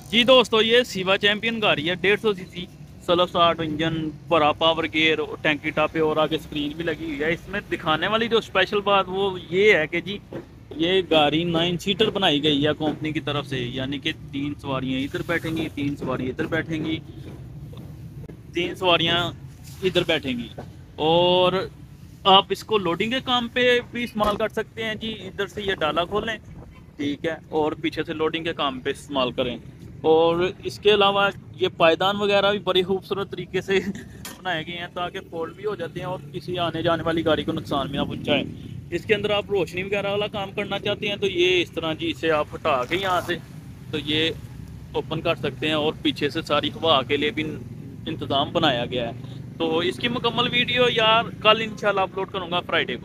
जी दोस्तों, ये सिवा चैंपियन गाड़ी है 150 सीसी, सेल्फ स्टार्ट इंजन, बड़ा पावर गेयर, टैंकी टापे और आगे स्क्रीन भी लगी हुई है। इसमें दिखाने वाली जो स्पेशल बात वो ये है कि जी ये गाड़ी 9 सीटर बनाई गई है कंपनी की तरफ से, यानी कि 3 सवारियां इधर बैठेंगी, 3 सवारियां इधर बैठेंगी, 3 सवारियां इधर बैठेंगी। और आप इसको लोडिंग के काम पे भी इस्तेमाल कर सकते हैं जी। इधर से ये डाला खोलें, ठीक है, और पीछे से लोडिंग के काम पे इस्तेमाल करें। और इसके अलावा ये पायदान वगैरह भी बड़ी खूबसूरत तरीके से बनाए गए हैं ताकि फोल्ड भी हो जाते हैं और किसी आने जाने वाली गाड़ी को नुकसान भी ना पहुंचाए। इसके अंदर आप रोशनी वगैरह वाला काम करना चाहते हैं तो ये इस तरह जी, इसे आप हटा के यहाँ से तो ये ओपन कर सकते हैं और पीछे से सारी हवा के लिए भी इंतज़ाम बनाया गया है। तो इसकी मुकम्मल वीडियो यार कल इंशाल्लाह अपलोड करूँगा फ्राइडे को।